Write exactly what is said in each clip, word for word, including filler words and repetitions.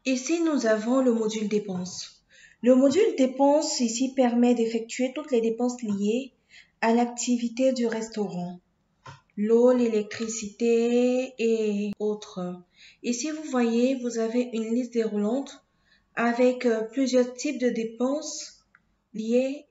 Ici, nous avons le module dépenses. Le module dépenses ici permet d'effectuer toutes les dépenses liées à l'activité du restaurant. L'eau, l'électricité et autres. Ici, vous voyez, vous avez une liste déroulante avec plusieurs types de dépenses liées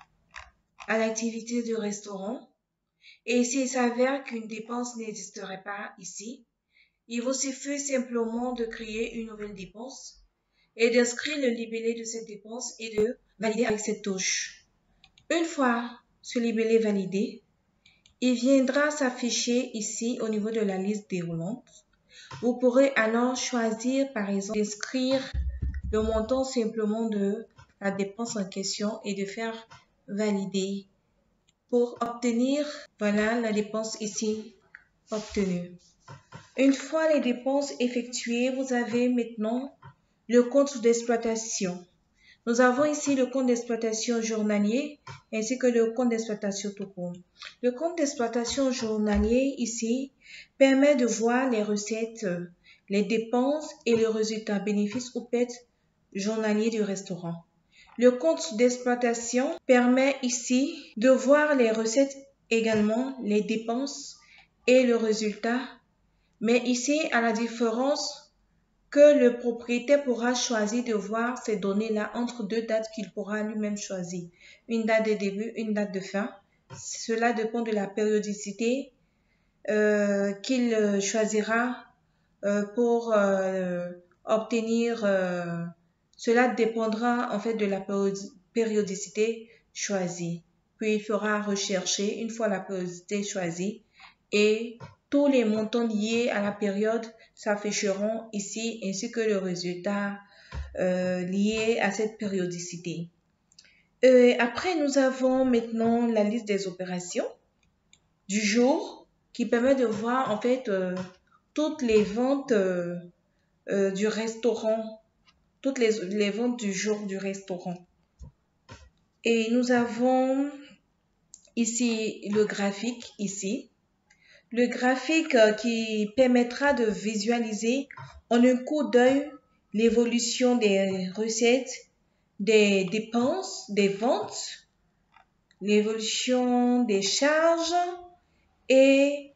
à l'activité du restaurant. Et s'il s'avère qu'une dépense n'existerait pas ici, il vous suffit simplement de créer une nouvelle dépense et d'inscrire le libellé de cette dépense et de valider avec cette touche. Une fois ce libellé validé, il viendra s'afficher ici au niveau de la liste déroulante. Vous pourrez alors choisir par exemple d'inscrire le montant simplement de la dépense en question et de faire valider pour obtenir, voilà la dépense ici obtenue. Une fois les dépenses effectuées, vous avez maintenant le compte d'exploitation. Nous avons ici le compte d'exploitation journalier ainsi que le compte d'exploitation tout court. Le compte d'exploitation journalier ici permet de voir les recettes, les dépenses et le résultat bénéfice ou perte journalier du restaurant. Le compte d'exploitation permet ici de voir les recettes également, les dépenses et le résultat. Mais ici, à la différence que le propriétaire pourra choisir de voir ces données-là entre deux dates qu'il pourra lui-même choisir. Une date de début, une date de fin. Cela dépend de la périodicité euh, qu'il choisira euh, pour euh, obtenir. Euh, cela dépendra en fait de la périodicité choisie. Puis il fera rechercher une fois la périodicité choisie et tous les montants liés à la période s'afficheront ici ainsi que le résultat euh, lié à cette périodicité. Euh, après, nous avons maintenant la liste des opérations du jour qui permet de voir en fait euh, toutes les ventes euh, euh, du restaurant, toutes les, les ventes du jour du restaurant. Et nous avons ici le graphique ici. Le graphique qui permettra de visualiser en un coup d'œil l'évolution des recettes, des dépenses, des ventes, l'évolution des charges et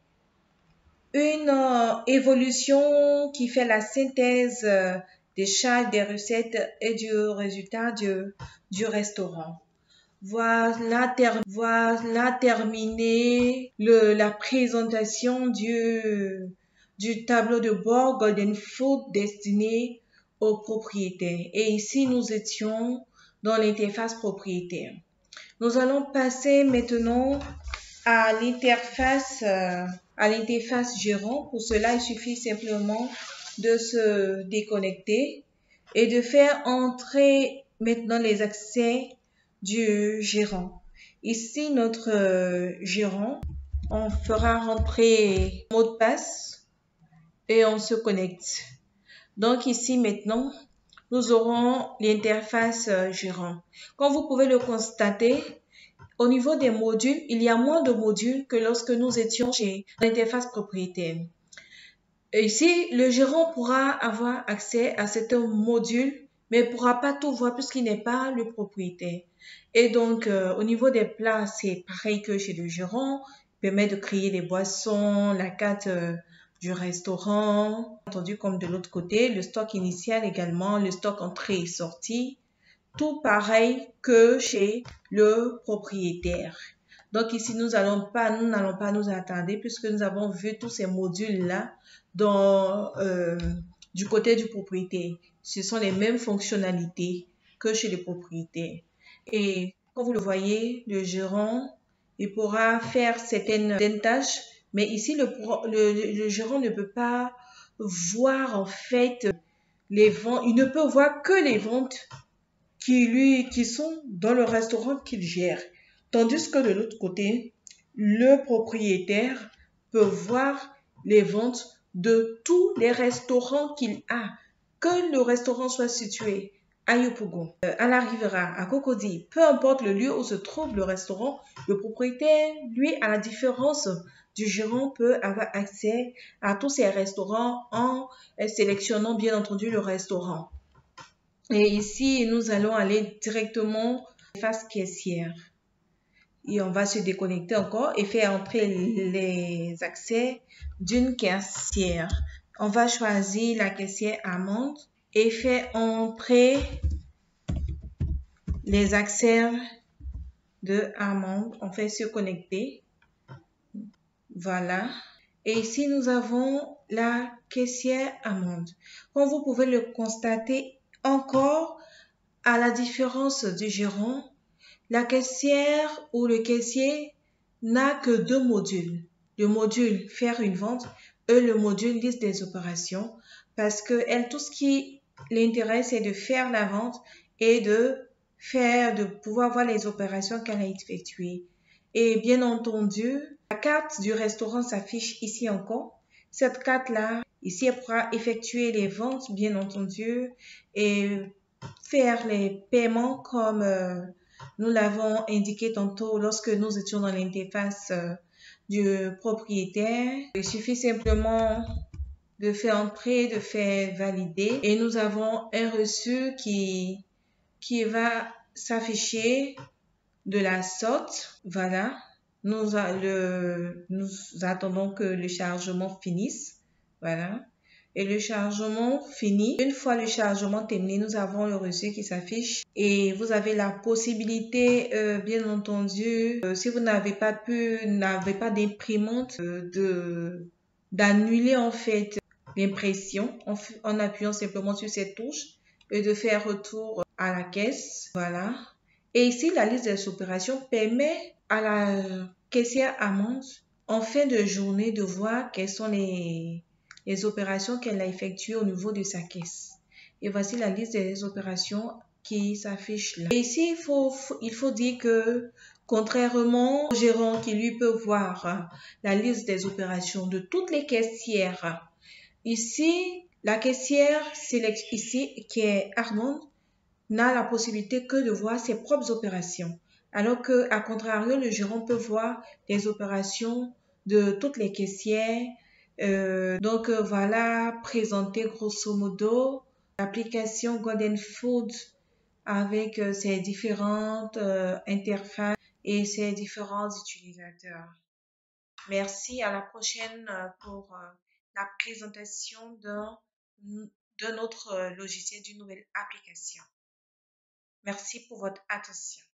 une euh, évolution qui fait la synthèse euh, des charges, des recettes et du résultat du, du restaurant. Voilà, ter voilà terminé le, la présentation du, du tableau de bord Golden Food destiné aux propriétaires. Et ici, nous étions dans l'interface propriétaire. Nous allons passer maintenant à l'interface euh, à l'interface gérant. Pour cela, il suffit simplement de se déconnecter et de faire entrer maintenant les accès du gérant. Ici, notre euh, gérant, on fera rentrer mot de passe et on se connecte. Donc ici maintenant, nous aurons l'interface euh, gérant. Comme vous pouvez le constater, au niveau des modules, il y a moins de modules que lorsque nous étions chez l'interface propriétaire. Et ici, le gérant pourra avoir accès à certains modules, mais ne pourra pas tout voir puisqu'il n'est pas le propriétaire. Et donc, euh, au niveau des plats, c'est pareil que chez le gérant. Il permet de créer les boissons, la carte euh, du restaurant. Entendu comme de l'autre côté, le stock initial également, le stock entrée et sortie. Tout pareil que chez le propriétaire. Donc ici, nous allons pas, nous n'allons pas nous attarder puisque nous avons vu tous ces modules-là dans euh, du côté du propriétaire. Ce sont les mêmes fonctionnalités que chez le propriétaire. Et comme vous le voyez, le gérant, il pourra faire certaines, certaines tâches, mais ici, le, le, le gérant ne peut pas voir en fait les ventes. Il ne peut voir que les ventes qui, lui, qui sont dans le restaurant qu'il gère. Tandis que de l'autre côté, le propriétaire peut voir les ventes de tous les restaurants qu'il a. Que le restaurant soit situé à Yopougon, à la Rivera, à Cocody, peu importe le lieu où se trouve le restaurant, le propriétaire, lui, à la différence du gérant peut avoir accès à tous ces restaurants en sélectionnant bien entendu le restaurant. Et ici, nous allons aller directement face caissière. Et on va se déconnecter encore et faire entrer les accès d'une caissière. On va choisir la caissière Amande et faire entrer les accès de Amande. On fait se connecter. Voilà. Et ici, nous avons la caissière Amande. Comme vous pouvez le constater encore, à la différence du gérant, la caissière ou le caissier n'a que deux modules. Le module faire une vente et le module liste des opérations parce que elle, tout ce qui l'intéresse, c'est de faire la vente et de faire, de pouvoir voir les opérations qu'elle a effectuées. Et bien entendu, la carte du restaurant s'affiche ici encore. Cette carte-là, ici, elle pourra effectuer les ventes, bien entendu, et faire les paiements comme euh, nous l'avons indiqué tantôt lorsque nous étions dans l'interface euh, du propriétaire. Il suffit simplement de faire entrer, de faire valider et nous avons un reçu qui, qui va s'afficher de la sorte. Voilà. Nous, a, le, nous attendons que le chargement finisse. Voilà. Et le chargement fini. Une fois le chargement terminé, nous avons le reçu qui s'affiche. Et vous avez la possibilité, euh, bien entendu, euh, si vous n'avez pas pu, n'avez pas d'imprimante, euh, de d'annuler en fait l'impression en, en appuyant simplement sur cette touche et de faire retour à la caisse. Voilà. Et ici, la liste des opérations permet à la caissière Amande en fin de journée de voir quelles sont les, les opérations qu'elle a effectuées au niveau de sa caisse. Et voici la liste des opérations qui s'affiche là. Et ici, il faut, il faut dire que contrairement au gérant qui lui peut voir la liste des opérations de toutes les caissières, ici, la caissière ici qui est Amande n'a la possibilité que de voir ses propres opérations. Alors que, à contrario, le gérant peut voir les opérations de toutes les caissières. Euh, donc, euh, voilà, présenter grosso modo l'application Golden Food avec euh, ses différentes euh, interfaces et ses différents utilisateurs. Merci, à la prochaine euh, pour euh, la présentation d'un de notre logiciel, d'une nouvelle application. Merci pour votre attention.